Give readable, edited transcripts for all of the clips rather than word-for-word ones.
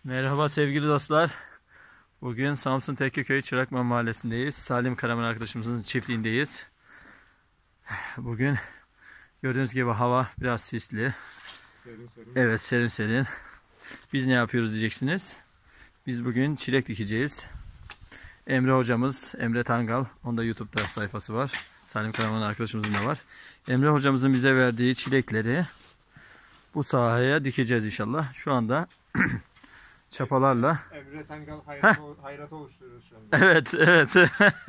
Merhaba sevgili dostlar. Bugün Samsun Tekkeköy Çırakman Mahallesi'ndeyiz. Salim Karaman arkadaşımızın çiftliğindeyiz. Bugün gördüğünüz gibi hava biraz sisli. Serin serin. Evet, serin serin. Biz ne yapıyoruz diyeceksiniz. Biz bugün çilek dikeceğiz. Emre hocamız, Emre Tangal. Onda YouTube'da sayfası var. Salim Karaman arkadaşımızın da var. Emre hocamızın bize verdiği çilekleri bu sahaya dikeceğiz inşallah. Şu anda çapalarla. Emre Tangal hayratı oluşturuyoruz şu anda. Evet, evet.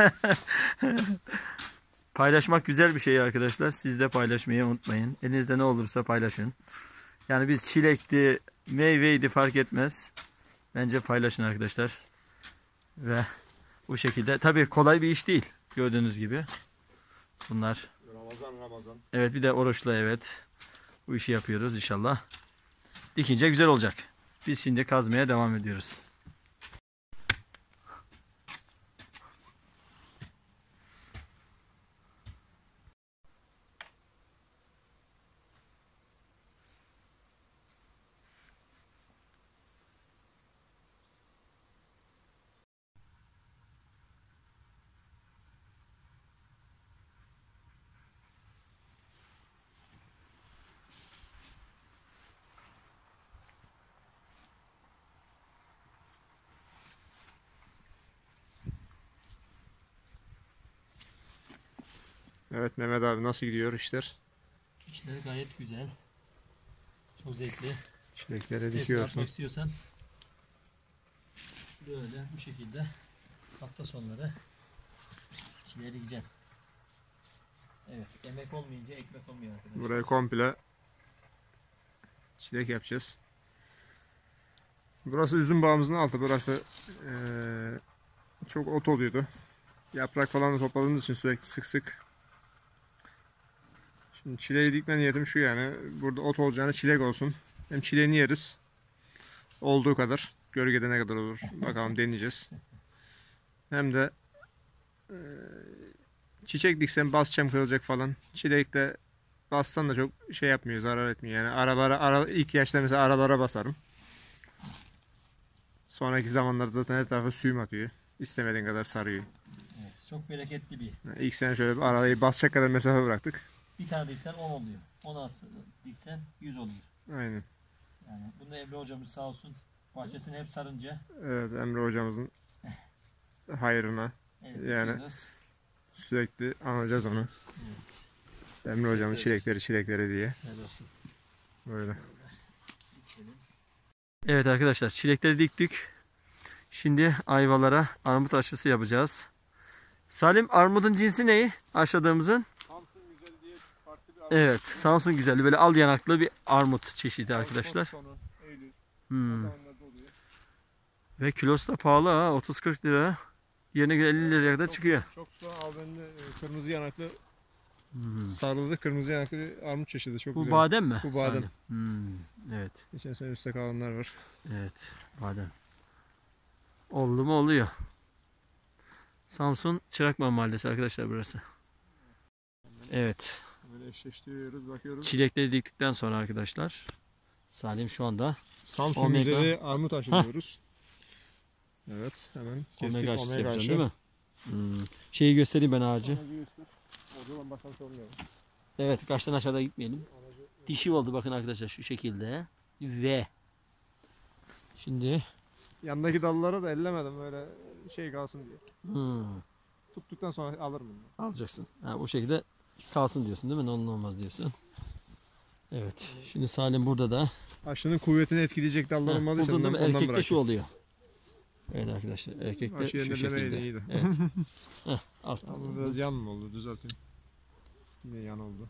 Paylaşmak güzel bir şey arkadaşlar. Siz de paylaşmayı unutmayın. Elinizde ne olursa paylaşın. Yani biz çilekti, meyveydi fark etmez. Bence paylaşın arkadaşlar. Ve bu şekilde. Tabii kolay bir iş değil. Gördüğünüz gibi. Bunlar. Ramazan. Evet, bir de oruçla evet. Bu işi yapıyoruz inşallah. Dikince güzel olacak. Biz şimdi kazmaya devam ediyoruz. Evet Mehmet abi, nasıl gidiyor işler? İşler gayet güzel. Çok zevkli. Çilekleri Stres dikiyorsun. yapmak istiyorsan böyle bu şekilde hafta sonları çileğe dikeceğim. Evet, emek olmayınca ekmek olmuyor arkadaşlar. Buraya komple çilek yapacağız. Burası üzüm bağımızın altı. Burası çok ot oluyordu. Yaprak falan da topladığımız için sürekli sık sık. Şimdi çileği dikme niyetim şu, yani burada ot olacağını çilek olsun. Hem çileğini yeriz. Olduğu kadar. Gölgede ne kadar olur bakalım, deneyeceğiz. Hem de çiçek diksem basacağım, kırılacak falan. Çilek de bassan da çok şey yapmıyor, zarar etmiyor. Yani ilk yaşta mesela aralara basarım. Sonraki zamanlarda zaten her tarafa suyum atıyor. İstemediğin kadar sarıyor. Evet, çok bereketli bir. Yani ilk sene şöyle bir arayı basacak kadar mesafe bıraktık. Bir tane diksen 10 oluyor. 16 diksen 100 oluyor. Aynen. Yani bunu Emre hocamız sağ olsun bahçesini hep sarınca. Evet, Emre hocamızın hayrına. Evet, Yani dikiyoruz. sürekli anacağız onu. Emre hocamın çilekleri diye. Evet olsun. Böyle. Evet arkadaşlar, çilekleri diktik. Şimdi ayvalara armut aşısı yapacağız. Salim, armudun cinsi ne? Aşıladığımızın? Samsun güzel diye farklı bir armut. Evet, Samsun güzelli, böyle al yanaklı bir armut çeşidi arkadaşlar. Sonu, Eylül. Hmm. Zamanlarda oluyor. Ve kilosu da pahalı ha, 30-40 lira. Yerine göre 50 liraya kadar çıkıyor. Çok da al bende kırmızı yanaklı, Hmm. sarılı kırmızı yanaklı bir armut çeşidi, çok Bu güzel. badem mi? Bu badem. Salim? Evet, Geçen sene üstte kalanlar var. evet, badem. Oldu mu oluyor. Samsun Çırakman Mahallesi arkadaşlar burası. Evet. Böyle eşleştiriyoruz, bakıyoruz. Çilekleri diktikten sonra arkadaşlar Salim şu anda Samsun Omega. güzeli armut aşılıyoruz. Evet, hemen kestik omega aşısı yapacaksın aşı. değil mi? Şeyi göstereyim ben ağacı. O zaman bakalım, sormuyorum. Evet, kaçtan aşağıda gitmeyelim. Dişi oldu bakın arkadaşlar şu şekilde. Ve şimdi Yandaki dallara da ellemedim, böyle şey kalsın diye. hmm, Tuttuktan sonra alırım bunu. alacaksın. Ha, bu şekilde kalsın diyorsun değil mi? Ne olur ne olmaz diyorsun. Evet. Şimdi Salim burada da. Aşının kuvvetini etkileyecek dallar olmadıysa Buldun değil mi? ondan Erkekte bırak. şu oluyor. Evet arkadaşlar. Erkekte Aşı şu yenilemeyle şekilde. iyiydi. Evet. Heh, al. Ama biraz yan mı oldu? Düzelteyim. Yine yan oldu.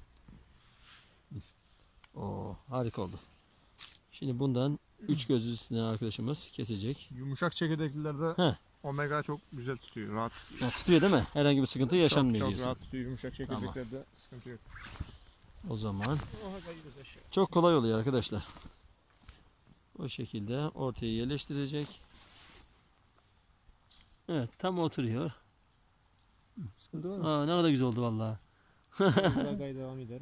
Oo, harika oldu. Şimdi bundan 3 göz üstüne arkadaşımız kesecek. Yumuşak çekirdeklilerde Heh. omega çok güzel tutuyor. Rahat. Ya, tutuyor değil mi? Herhangi bir sıkıntı yaşanmıyor Çok diyorsun. rahat tutuyor. Yumuşak çekirdeklerde sıkıntı yok. O zaman çok kolay oluyor arkadaşlar. O şekilde ortaya yerleştirecek. Evet, tam oturuyor. Sıkıntı var mı? Aa, ne kadar güzel oldu vallahi. Devam eder.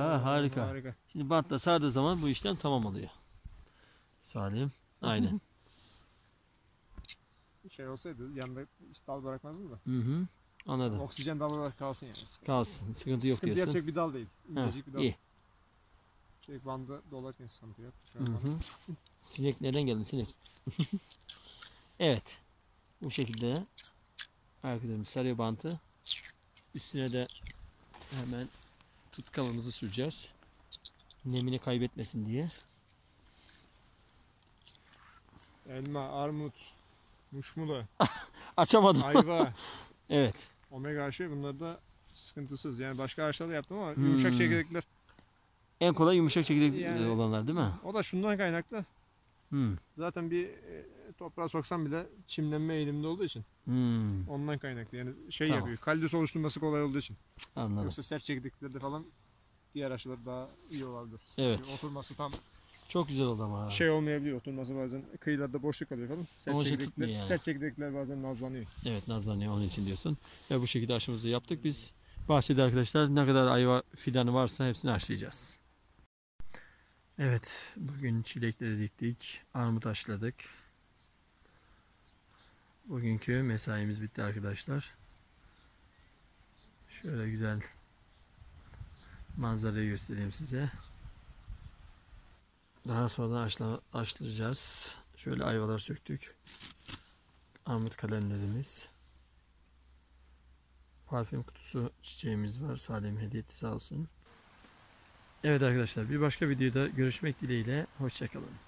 Harika. Şimdi bantla sardığı zaman bu işlem tamam oluyor. Salim. Aynen. şey olsaydı yanında hiç dal bırakmazdım da. Hı hı. Anladım. Oksijen dalı olarak kalsın yani. Kalsın. Sıkıntı yok Sıkıntı diyorsun. yapacak bir dal değil. İncecik bir dal. İyi. Şey, bandı dolarken sıkıntı yok. Şu Hı an hı. Sinek nereden geldin sinek? Evet. Bu şekilde arkadaşımız sarıyor bantı. Üstüne de hemen tutkalımızı süreceğiz. Nemini kaybetmesin diye. elma, armut, muşmula, Açamadım. ayva, Evet. omega aşı bunlar da sıkıntısız. Yani başka ağaçlarda yaptım ama yumuşak çekirdekler. En kolay yumuşak çekirdek Yani- olanlar değil mi? O da şundan kaynaklı. Hmm. Zaten bir toprağa soksam bile çimlenme eğiliminde olduğu için Hmm. ondan kaynaklı. Yani şey Tamam. yapıyor. Kaldüs oluşturması kolay olduğu için. Anladım. Yoksa sert çekirdeklerde falan diğer aşılar daha iyi olabilir. Evet. Yani oturması tam Çok güzel oldu ama. şey olmayabiliyor. Oturması bazen kıyılarda boşluk kalıyor falan. Ama şey tutmuyor yani. Sert çekirdekler bazen nazlanıyor. Evet, nazlanıyor onun için diyorsun. Ve bu şekilde aşımızı yaptık. Biz bahçede arkadaşlar ne kadar ayva fidanı varsa hepsini aşılayacağız. Evet, bugün çilekleri diktik. Armut aşıladık. Bugünkü mesaimiz bitti arkadaşlar. Şöyle güzel manzarayı göstereyim size. Daha sonra aşılayacağız. Şöyle ayvalar söktük. Armut kalemlerimiz. Parfüm kutusu çiçeğimiz var. Salim hediye etti sağ olsun. Evet arkadaşlar, bir başka videoda görüşmek dileğiyle. Hoşça kalın.